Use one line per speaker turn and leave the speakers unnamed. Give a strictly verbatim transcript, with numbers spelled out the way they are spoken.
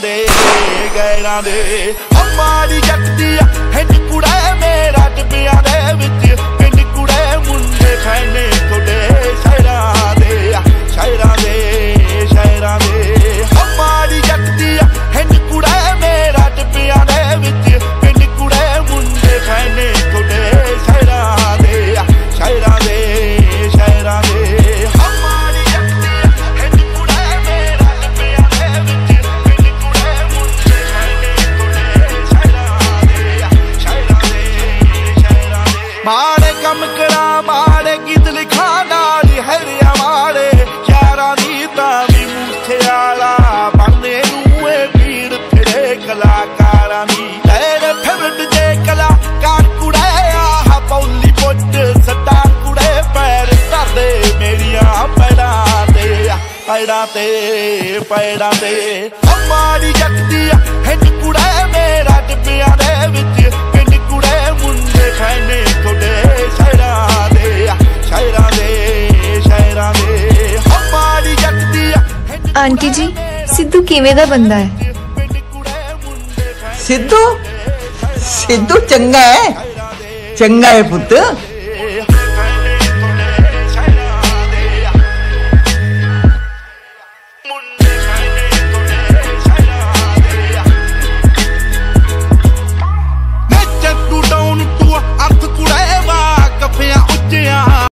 दे गैरां दे माड़ी जगदी हिंद कुड़े मेरा डब्बियां दे विच पिंड कुड़े मुंडे खैने थोड़े शहरां दे शहरां दे शहरां दे माड़ी जगदी हिंद कुड़े मेरा डब्बियां दे विच पिंड कुड़े मुंडे खैने थोड़े शहरां दे शहरां दे शहरां दे माड़े कम करा माड़े गीत लिखा नाल हरिया माड़े यारां दी तां वी मूठे आला बनने नूं ए पीर फिरे कलाकारां दी तेरे फेवरेट जे कलाकार कुड़े आह पौली पुट सदा कुड़े पैर धरदे मेरियां पैड़ां ते पैड़ां ते पैड़ां ते माड़ी जगदी हिंद कुड़े मेरा डब्बियां दे विच पिंड कुड़े मुंडे खैने
आंटी जी सिद्धू किवें दा बंदा है?
सिद्धू सिद्धू चंगा है चंगा है पुत्त।